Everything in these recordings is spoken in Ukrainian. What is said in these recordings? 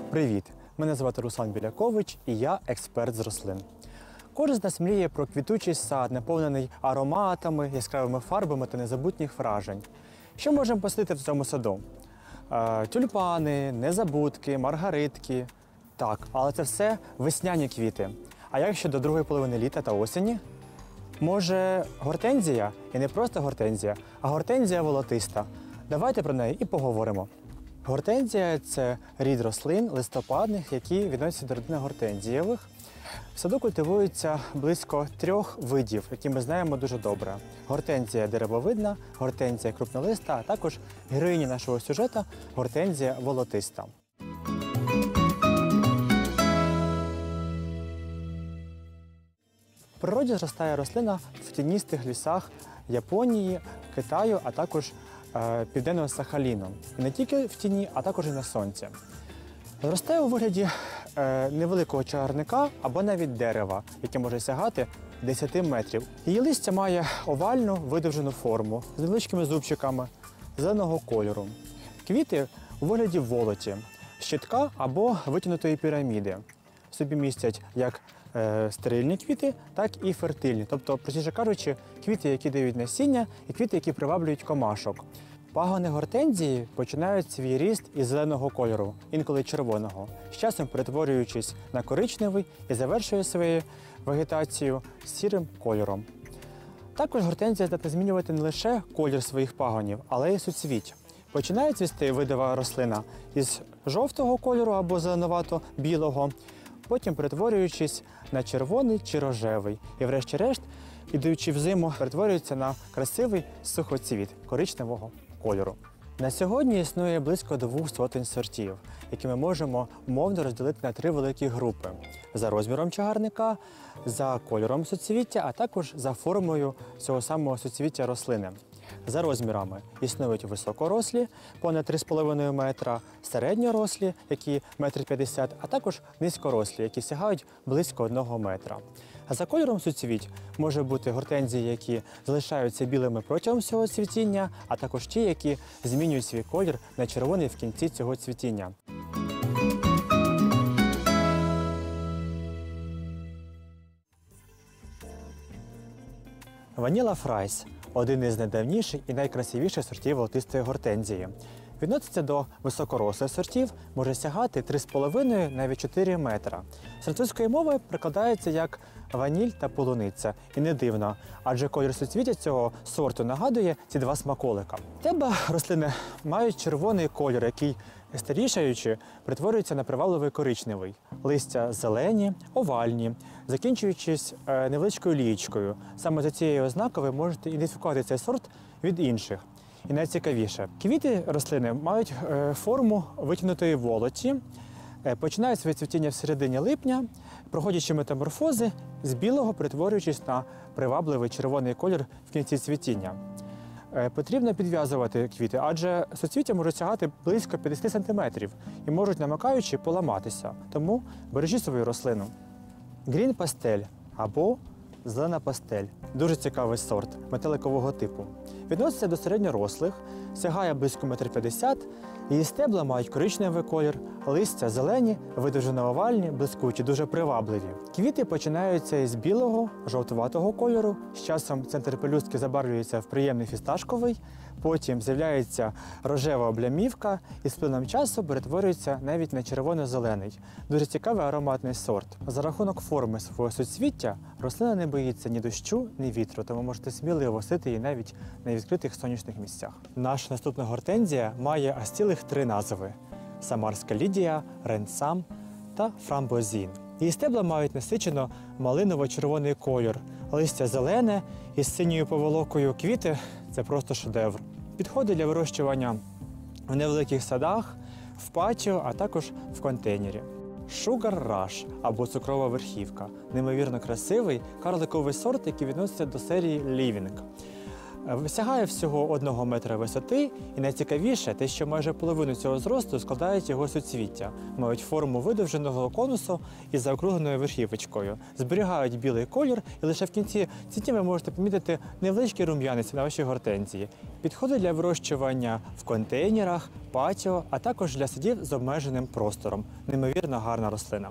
Привіт! Мене звати Руслан Білякович і я експерт з рослин. Кожен з нас мріє про квітучий сад, наповнений ароматами, яскравими фарбами та незабутніх вражень. Що можемо посадити в цьому саду? Тюльпани, незабудки, маргаритки. Так, але це все весняні квіти. А як щодо другої половини літа та осені? Може, гортензія? І не просто гортензія, а гортензія волотиста. Давайте про неї і поговоримо. Гортензія – це рід рослин листопадних, які відносяться до родини гортензієвих. В саду культивується близько 3 видів, які ми знаємо дуже добре. Гортензія деревовидна, гортензія крупнолиста, а також героїня нашого сюжету – гортензія волотиста. В природі зростає рослина в тіністих лісах Японії, Китаю, а також Південного Сахаліну. І не тільки в тіні, а також і на сонці. Зростає у вигляді невеликого чагарника або навіть дерева, яке може сягати 10 метрів. Її листя має овальну видовжену форму з невеличкими зубчиками зеленого кольору. Квіти у вигляді волоті, щитка або витягнутої піраміди. В собі містять як стерильні квіти, так і фертильні, тобто, простіше кажучи, квіти, які дають насіння, і квіти, які приваблюють комашок. Пагони гортензії починають свій ріст із зеленого кольору, інколи червоного, з часом перетворюючись на коричневий і завершує свою вегетацію сірим кольором. Також гортензія здатна змінювати не лише колір своїх пагонів, але й суцвіть. Починає цвісти видова рослина із жовтого кольору або зеленувато-білого, потім перетворюючись на червоний чи рожевий. І врешті-решт, ідучи в зиму, перетворюється на красивий сухоцвіт коричневого кольору. На сьогодні існує близько 200 сортів, які ми можемо умовно розділити на 3 великі групи. За розміром чагарника, за кольором суцвіття, а також за формою цього самого суцвіття рослини. За розмірами існують високорослі, понад 3,5 метра, середньорослі, які 1,50 м, а також низькорослі, які сягають близько 1 метра. А за кольором суцвіть може бути гортензії, які залишаються білими протягом всього цвітіння, а також ті, які змінюють свій колір на червоний в кінці цього цвітіння. Ваніла Фрайс – один із найдавніших і найкрасивіших сортів волотистої гортензії. Відноситься до високорослих сортів, може сягати 3,5 навіть 4 метра. З французької мови прикладається як ваніль та полуниця. І не дивно, адже колір суцвіття цього сорту нагадує ці 2 смаколика. Стебла рослини мають червоний колір, який, старішаючи, перетворюється на привабливий коричневий. Листя зелені, овальні, закінчуючись невеличкою лієчкою. Саме за цією ознакою ви можете ідентифікувати цей сорт від інших. І найцікавіше, квіти рослини мають форму витягнутої волоті, починають своє цвітіння в середині липня, проходячи метаморфози, з білого перетворюючись на привабливий червоний колір в кінці цвітіння. Потрібно підв'язувати квіти, адже суцвіття можуть сягати близько 50 см і можуть, намикаючи, поламатися. Тому бережіть свою рослину. Грін пастель або зелена пастель – дуже цікавий сорт метеликового типу. Відноситься до середньорослих, сягає близько 1,50 м, її стебла мають коричневий колір, листя зелені, видовжено овальні, блискучі, дуже привабливі. Квіти починаються із білого, жовтуватого кольору, з часом центр пелюстки забарвлюється в приємний фісташковий, потім з'являється рожева облямівка і з плином часу перетворюється навіть на червоно-зелений. Дуже цікавий ароматний сорт. За рахунок форми свого суцвіття рослина не боїться ні дощу, ні вітру, тому можете сміливо садити її навіть на відкритих сонячних місцях. Наша наступна гортензія має аж цілих 3 назви – Самарська лідія, Ренсам та Фрамбозін. Її стебла мають насичено малиново-червоний колір, листя зелене із синьою поволокою, квіти – це просто шедевр. Підходить для вирощування в невеликих садах, в патіо, а також в контейнері. Sugar Rush або цукрова верхівка – неймовірно красивий карликовий сорт, який відноситься до серії Living. Сягає всього 1 метра висоти, і найцікавіше те, що майже половину цього зросту складають його суцвіття, мають форму видовженого конусу із заокругленою верхівочкою, зберігають білий колір, і лише в кінці цвітіння ви можете помітити невеличкий рум'янець на вашій гортензії. Підходить для вирощування в контейнерах, патіо, а також для садів з обмеженим простором. Неймовірно гарна рослина.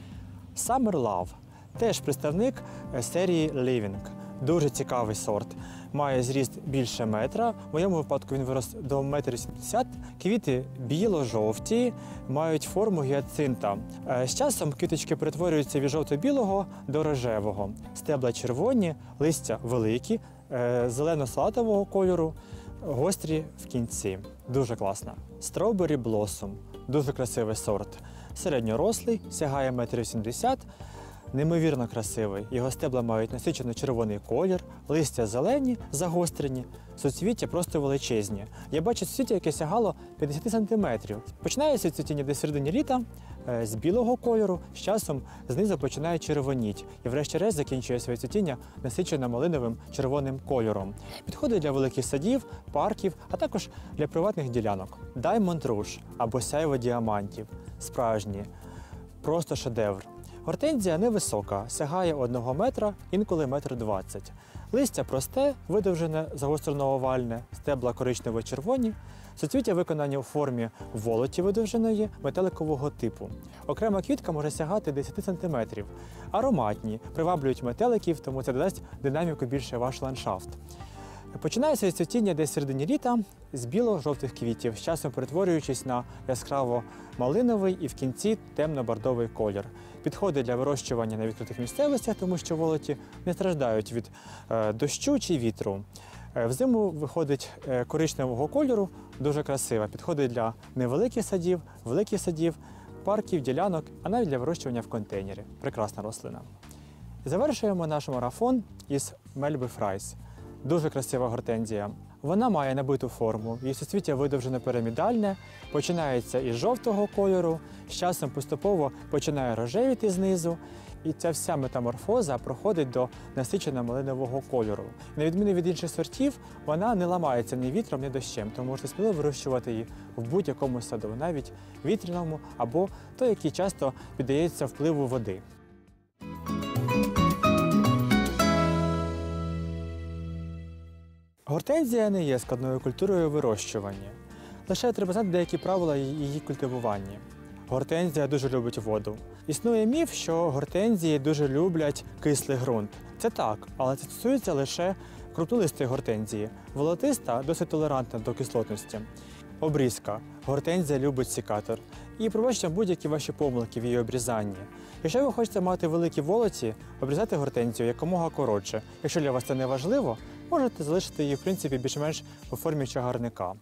Summer Love – теж представник серії Living. Дуже цікавий сорт. Має зріст більше метра. В моєму випадку він вирос до 1,70 м. Квіти біло-жовті, мають форму гіацинта. З часом квіточки перетворюються від жовто-білого до рожевого. Стебла червоні, листя великі, зелено-салатового кольору, гострі в кінці. Дуже класно. Strawberry Blossom. Дуже красивий сорт. Середньорослий, сягає 1,70 м. Неймовірно красивий. Його стебла мають насичено червоний колір, листя зелені, загострені, суцвіття просто величезні. Я бачу суцвіття, яке сягало 50 см. Починається цвітіння десь в середині літа з білого кольору, з часом знизу починає червоніти і врешті-решт закінчує своє цвітіння насичено малиновим червоним кольором. Підходить для великих садів, парків, а також для приватних ділянок. Diamond Rouge або сяйво діамантів. Справжні. Просто шедевр. Гортензія невисока, сягає 1 метра, інколи 1,20 м. Листя просте, видовжене, загострено-овальне, стебла коричнево-червоні, суцвіття виконані у формі волоті видовженої, метеликового типу. Окрема квітка може сягати 10 см. Ароматні, приваблюють метеликів, тому це додасть динаміку більше ваш ландшафт. Починається від цвітіння десь в середині літа з біло-жовтих квітів, з часом перетворюючись на яскраво-малиновий і в кінці темно-бордовий колір. Підходить для вирощування на відкритих місцевостях, тому що волоті не страждають від дощу чи вітру. Взиму виходить коричневого кольору, дуже красива. Підходить для невеликих садів, великих садів, парків, ділянок, а навіть для вирощування в контейнері. Прекрасна рослина. Завершуємо наш марафон із Melby Fries. Дуже красива гортензія. Вона має набиту форму, її суцвіття видовжено пірамідальне, починається із жовтого кольору, з часом поступово починає рожевіти знизу, і ця вся метаморфоза проходить до насичено малинового кольору. На відміну від інших сортів, вона не ламається ні вітром, ні дощем, тому можете сміливо вирощувати її в будь-якому саду, навіть вітряному або той, який часто піддається впливу води. Гортензія не є складною культурою вирощування. Лише треба знати деякі правила її культивування. Гортензія дуже любить воду. Існує міф, що гортензії дуже люблять кислий ґрунт. Це так, але це стосується лише крупнолистої гортензії. Волотиста досить толерантна до кислотності. Обрізка. Гортензія любить сікатор. І пробачте будь-які ваші помилки в її обрізанні. Якщо ви хочете мати великі волоті, обрізайте гортензію якомога коротше. Якщо для вас це не важливо, можете залишити її, в принципі, більш-менш у формі чагарника.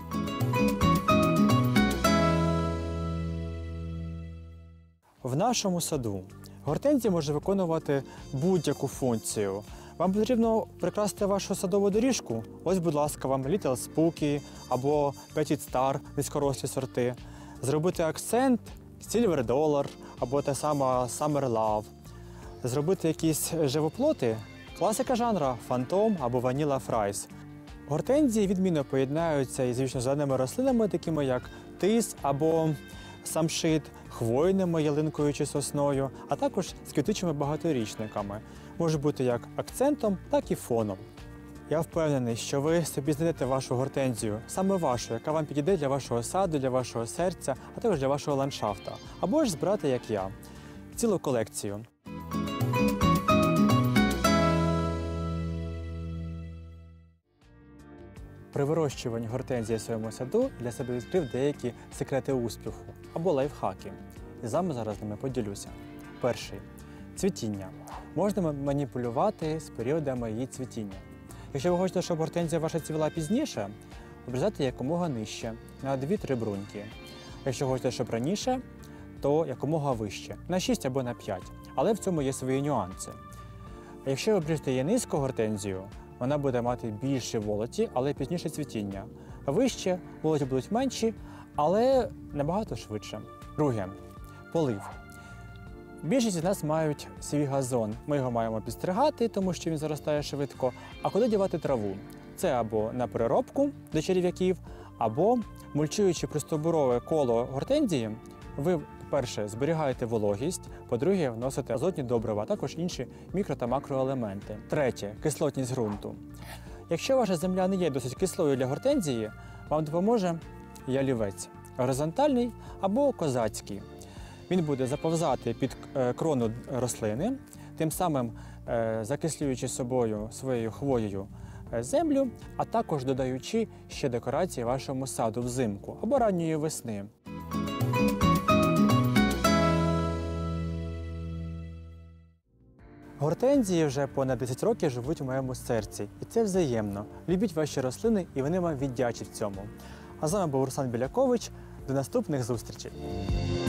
В нашому саду гортензія може виконувати будь-яку функцію. Вам потрібно прикрасити вашу садову доріжку? Ось, будь ласка, вам Little Spooky або Petit Star, низькорослі сорти. Зробити акцент Silver Dollar або та сама Summer Love. Зробити якісь живоплоти? Класика жанра Phantom або Vanilla Fries. Гортензії відмінно поєднаються із вічно-зеленими рослинами, такими як тис або самшит, хвойними ялинкою чи сосною, а також з квітучими багаторічниками. Може бути як акцентом, так і фоном. Я впевнений, що ви собі знайдете вашу гортензію, саме вашу, яка вам підійде для вашого саду, для вашого серця, а також для вашого ландшафта. Або ж збирати, як я, цілу колекцію. При вирощуванні гортензії в своєму саду для себе відкрив деякі секрети успіху або лайфхаки. І з вами зараз ними поділюся. Перший – цвітіння. Можна маніпулювати з періодами її цвітіння. Якщо ви хочете, щоб гортензія ваша цвіла пізніше, обрізайте якомога нижче, на 2-3 бруньки. Якщо хочете, щоб раніше, то якомога вище, на 6 або на 5. Але в цьому є свої нюанси. Якщо ви обріжете її низько гортензію, вона буде мати більше волоті, але пізніше цвітіння. Вище волоті будуть менші, але набагато швидше. Друге – полив. Більшість з нас мають свій газон. Ми його маємо підстригати, тому що він заростає швидко. А куди дівати траву? Це або на переробку до черв'яків, або мульчуючи пристовбурове коло гортензії, ви, по-перше, зберігаєте вологість, по-друге, вносите азотні добрива, а також інші мікро- та макроелементи. Третє – кислотність ґрунту. Якщо ваша земля не є досить кислою для гортензії, вам допоможе ялівець – горизонтальний або козацький. Він буде заповзати під крону рослини, тим самим закислюючи собою своєю хвоєю землю, а також додаючи ще декорації вашому саду взимку або ранньої весни. Гортензії вже понад 10 років живуть у моєму серці, і це взаємно. Любіть ваші рослини, і вони вам віддячать цьому. А з вами був Руслан Білякович. До наступних зустрічей!